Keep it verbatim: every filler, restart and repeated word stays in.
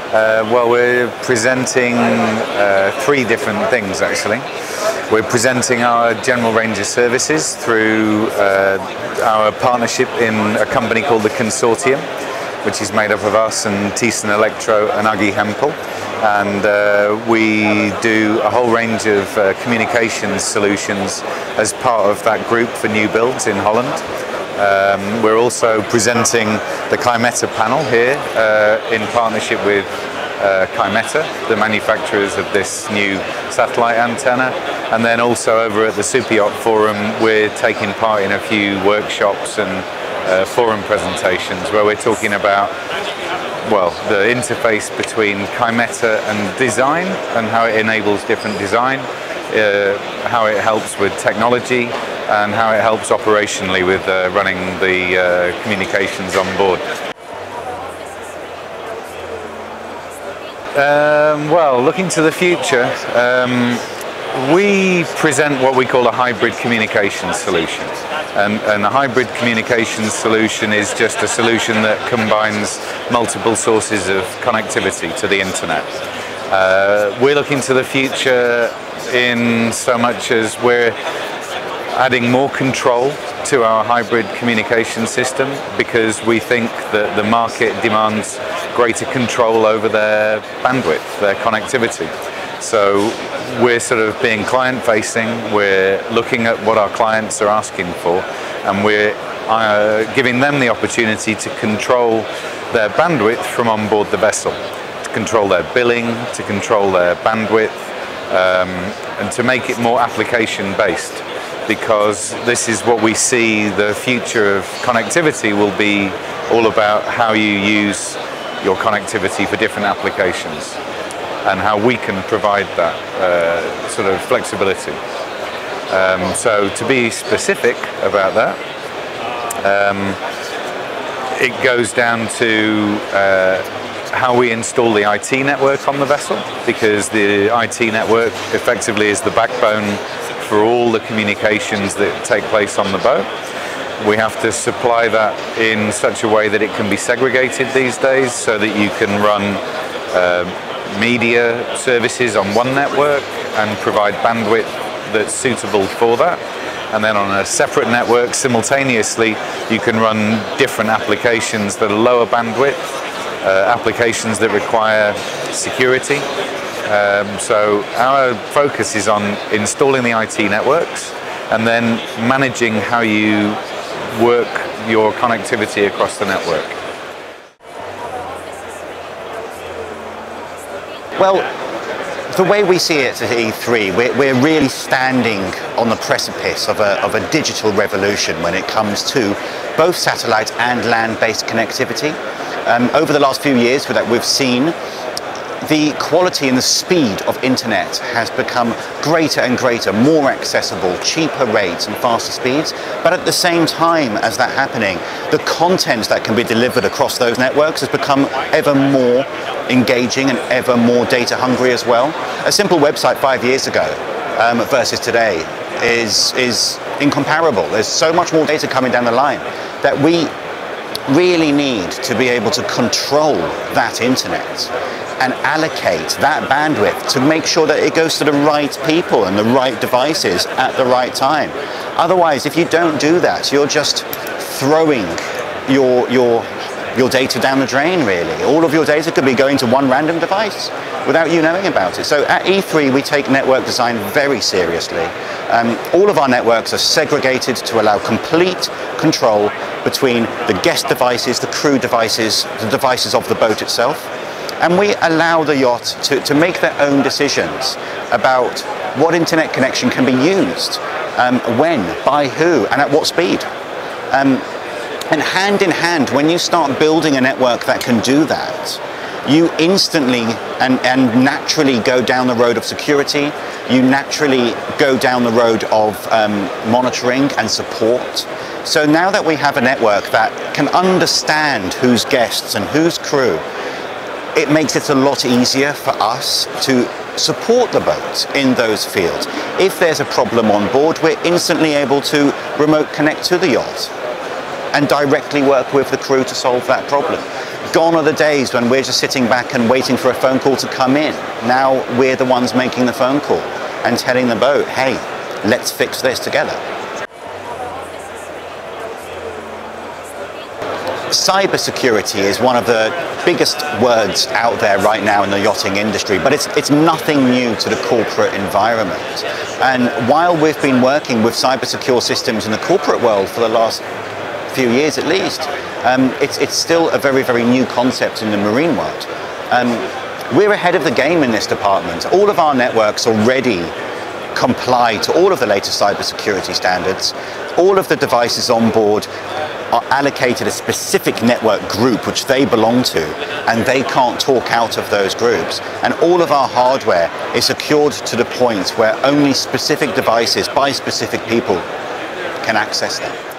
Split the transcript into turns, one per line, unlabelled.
Uh, well, we're presenting uh, three different things actually. We're presenting our general range of services through uh, our partnership in a company called the Consortium, which is made up of us and Thyssen Electro and Agi Hempel. And uh, we do a whole range of uh, communications solutions as part of that group for new builds in Holland. Um, we're also presenting the Kymeta panel here uh, in partnership with uh, Kymeta, the manufacturers of this new satellite antenna. And then also over at the Superyacht Forum, we're taking part in a few workshops and uh, forum presentations where we're talking about, well, the interface between Kymeta and design and how it enables different design, uh, how it helps with technology, and how it helps operationally with uh, running the uh, communications on board. Um, well, looking to the future, um, we present what we call a hybrid communications solution. And, and a hybrid communications solution is just a solution that combines multiple sources of connectivity to the internet. Uh, we're looking to the future in so much as we're adding more control to our hybrid communication system because we think that the market demands greater control over their bandwidth, their connectivity. So we're sort of being client facing, we're looking at what our clients are asking for, and we're uh, giving them the opportunity to control their bandwidth from on board the vessel, to control their billing, to control their bandwidth, um, and to make it more application based. Because this is what we see the future of connectivity will be all about, how you use your connectivity for different applications and how we can provide that uh, sort of flexibility. Um, so to be specific about that, um, it goes down to uh, how we install the I T network on the vessel, because the I T network effectively is the backbone for all the communications that take place on the boat. We have to supply that in such a way that it can be segregated these days, so that you can run uh, media services on one network and provide bandwidth that's suitable for that. And then on a separate network, simultaneously, you can run different applications that are lower bandwidth, uh, applications that require security. Um, so our focus is on installing the I T networks and then managing how you work your connectivity across the network.
Well, the way we see it at E three, we're, we're really standing on the precipice of a, of a digital revolution when it comes to both satellite and land-based connectivity. Um, over the last few years, we've seen the quality and the speed of internet has become greater and greater, more accessible, cheaper rates and faster speeds. But at the same time as that happening, the content that can be delivered across those networks has become ever more engaging and ever more data hungry as well. A simple website five years ago um, versus today is, is incomparable. There's so much more data coming down the line that we really need to be able to control that internet and allocate that bandwidth to make sure that it goes to the right people and the right devices at the right time. Otherwise, if you don't do that, you're just throwing your, your, your data down the drain, really. All of your data could be going to one random device without you knowing about it. So at E three, we take network design very seriously. Um, all of our networks are segregated to allow complete control between the guest devices, the crew devices, the devices of the boat itself. And we allow the yacht to, to make their own decisions about what internet connection can be used, um, when, by who, and at what speed. Um, and hand in hand, when you start building a network that can do that, you instantly and, and naturally go down the road of security, you naturally go down the road of um, monitoring and support. So now that we have a network that can understand who's guests and who's crew, it makes it a lot easier for us to support the boat in those fields. If there's a problem on board, we're instantly able to remote connect to the yacht and directly work with the crew to solve that problem. Gone are the days when we're just sitting back and waiting for a phone call to come in. Now we're the ones making the phone call and telling the boat, hey, let's fix this together. Cybersecurity is one of the biggest words out there right now in the yachting industry, but it's, it's nothing new to the corporate environment. And while we've been working with cybersecure systems in the corporate world for the last few years at least, um, it's, it's still a very, very new concept in the marine world. Um, we're ahead of the game in this department. All of our networks already comply to all of the latest cybersecurity standards. All of the devices on board are allocated a specific network group which they belong to, and they can't talk out of those groups. And all of our hardware is secured to the point where only specific devices by specific people can access them.